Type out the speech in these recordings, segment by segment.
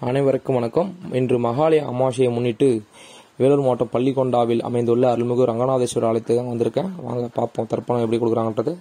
அனைவருக்கும் வணக்கம். இன்று மகாலய அமாவாசையை முன்னிட்டு வேலூர் மாவட்டம் பள்ளிக்கொண்டாவில் அமைந்துள்ள அருள்மிகு ரங்கநாதேஸ்வரர் ஆலயத்துக்கு தான் வந்திருக்கேன். வாங்க பார்ப்போம் தர்ப்பணம் எப்படி கொடுக்குறாங்கன்றது.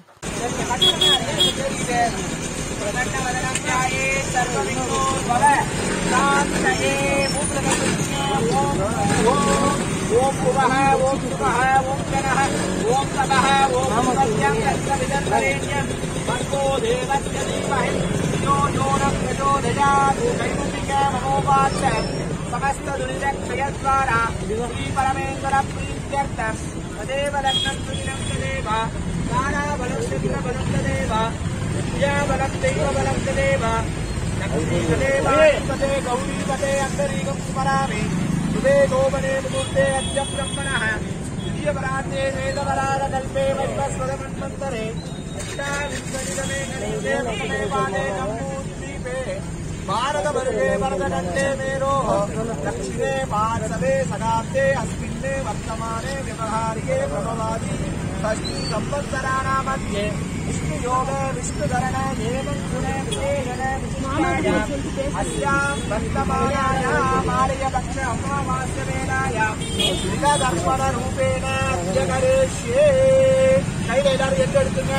ओम भुवः ओम सुवः ओम जनः ओम तपः ओम सत्यं तत्सवितर्वरेण्यं भर्गो देवस्य धीमहि धियो यो न प्रचोदयात् कैमुखिका मनोवाच समस्त दुर्निरक्षयद्वारा श्री परमेश्वर प्रीत्यर्थं तदेव लग्नं सुदिनं तदेव ताराबलस्य तदेव विद्याबलं दैवबलं तदेव लक्ष्मीपते गौरीपते अन्तरीकं स्मरामि सुबे गोवने मुहूर्ते अद्य ब्रह्मणः द्वितीयपरार्धे वेदवरारकल्पे वैवस्वतमन्वन्तरे अष्टाविंशतितमे खण्डे पादे जम्बूद्वीपे भारतवर्गे वरदखण्डे मेरोः दक्षिणे पार्श्वे सदाब्दे अस्मिन्ने वर्तमाने व्यवहारिके प्रभवादि षष्ठी संवत्सराणां मध्ये विष्णुयोग विष्णुधरण देवं गुणे विशेषण विष्णुयाम् अस्यां वर्तमानायाम् आर्यपक्ष अमावास्यवेलायां श्रीदर्पणरूपेण अद्य करिष्ये. கையில எல்லாரும் எட்டு எடுத்துங்க.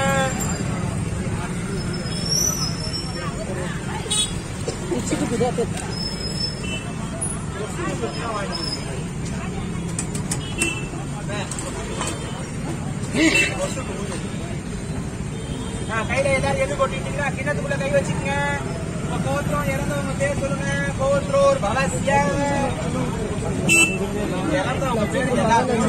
கையில எல்லாரும் எது கொட்டிட்டீங்கன்னா கிணத்துக்குள்ள கை வச்சுக்கங்க. கோத்திரம் இறந்தவங்க பேர் சொல்லுங்க. கோத்ரோர் பலஸ்ய இறந்தவங்க பேர் எல்லாரும்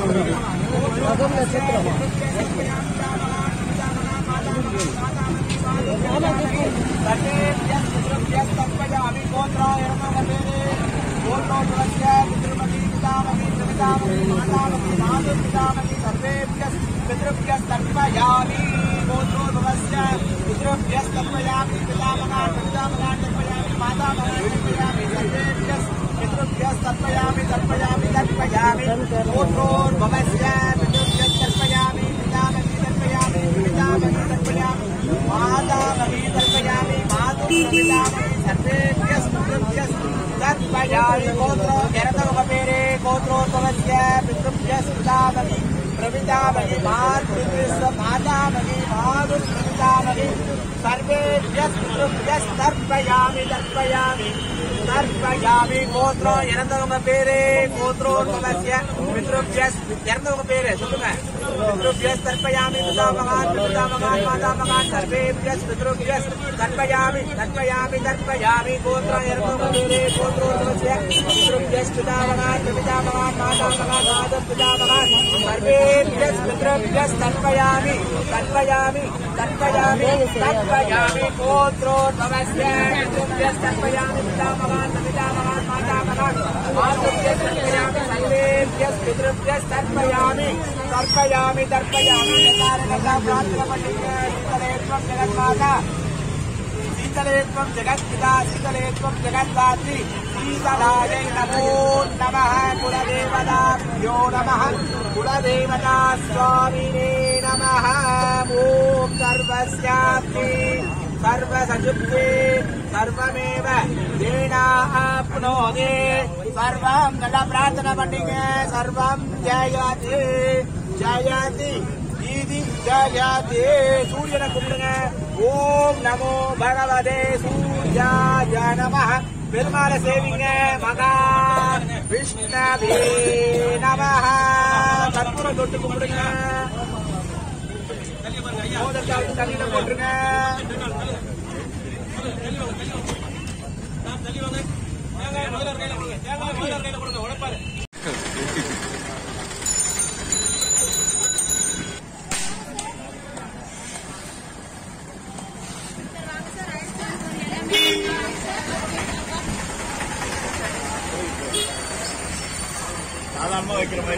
तर्पयामि गोत्रा इरमंग पेरे गोत्रो तुलस्य पितृपति पितामही प्रपितामही मातामही मातुपितामही सर्वेभ्यः पितृभ्यः तर्पयामि गोत्रो तुलस्य पितृभ्यः तर्पयामि पितामहान् प्रपितामहान् तर्पयामि मातामहान् तर्पयामि सर्वेभ्यः पितृभ्यः तर्पयामि तर्पयामि तर्पयामि गोत्रोर्भवस्य पितृभ्यः तर्पयामि पितामही तर्पयामि पितामही तर्पयामि मातामही तर्पयामि मातुपितामही सर्वेभ्यः पितृभ्यः तर्पयामि. गोत्रो इरन्दवங்க பேரே गोत्रोद्भवस्य पितृभ्यः पितामही प्रपितामही मातृभ्यः मातामही मातुप्रपितामही सर्वेभ्यः पितृभ्यः तर्पयामि तर्पयामि तर्पयामि. गोत्रो इरन्दவங்க பேரே गोत्रोद्भवस्य पितृभ्यः इरन्दவங்க பேரே சொல்லுங்க. पितृभ्यः तर्पयामि पितामहान् प्रपितामहान् मातामहान् सर्वेभ्यः पितृभ्यः तर्पयामि तर्पयामि तर्पयामि. गोत्रो इरन्दவங்க பேரே गोत्रोद्भवस्य पितृभ्यः पितामहान् प्रपितामहान् मातामहान् मातुपितामहान् सर्वेभ्यः पितृभ्यः तर्पयामि तर्पयामि तर्पयामि तर्पयामि. गोत्रोद्भवस्य पितृभ्यः तर्पयामि पितामहान् प्रपितामहान् मातामहान् मातुभ्यः तर्पयामि सर्वेभ्यः पितृभ्यः तर्पयामि तर्पयामि तर्पयामि. प्रार्थना पठिते शीतलेत्वं जगन्माता शीतलेत्वं जगत्पिता शीतलेत्वं जगद्धात्री शीतलायै नमो नमः. कुलदेवताभ्यो नमः कुलदेवता स्वामिने नमः. ॐ सर्वस्यास्ति सर्वसजुक्ते सर्वमेव येनाप्नोति सर्वं. நல்லா பிரார்த்தனை பண்ணீங்க. सर्वं जयति जयति इति जयति. சூரியனை கும்பிடுங்க. ஓம் நமோ பகவதே சூர்யாய நமः. பெருமாளை சேவிங்க. மகா விஷ்ணவே நமः. கற்பூரம் தொட்டு கும்பிடுங்க. மோதல் தண்ணியில போட்டுருங்க. சாதாரணமா வைக்கிற மாதிரி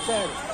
சார்.